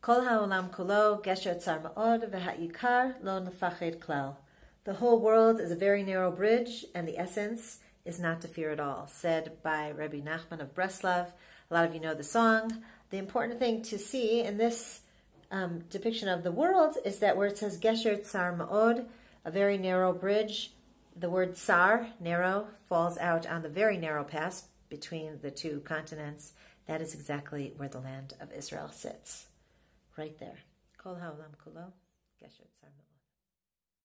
Kol ha'olam kulo gesher tzar ma'od v'ha'ikar lo nefached klal. The whole world is a very narrow bridge, and the essence is not to fear at all, said by Rabbi Nachman of Breslov. A lot of you know the song. The important thing to see in this depiction of the world is that where it says gesher tzar ma'od, a very narrow bridge, the word tsar, narrow, falls out on the very narrow pass between the two continents. That is exactly where the land of Israel sits. Right there. Kol ha'olam kulo, gesher tzar ma'od.